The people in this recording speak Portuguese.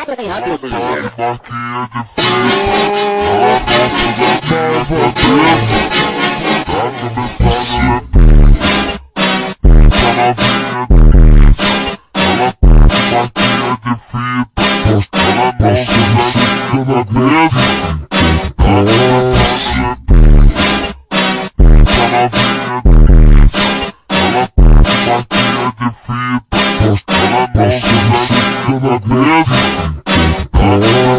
tá bem rápido, meu Marquinha Deus. de fita, ela gosta da nova dessa. Tá começando a novinha delícia. Ela marquinha de fita, ela gosta da mesa. Tá começando a novinha delícia. Ela marquinha de fita, ela gosta da mesa.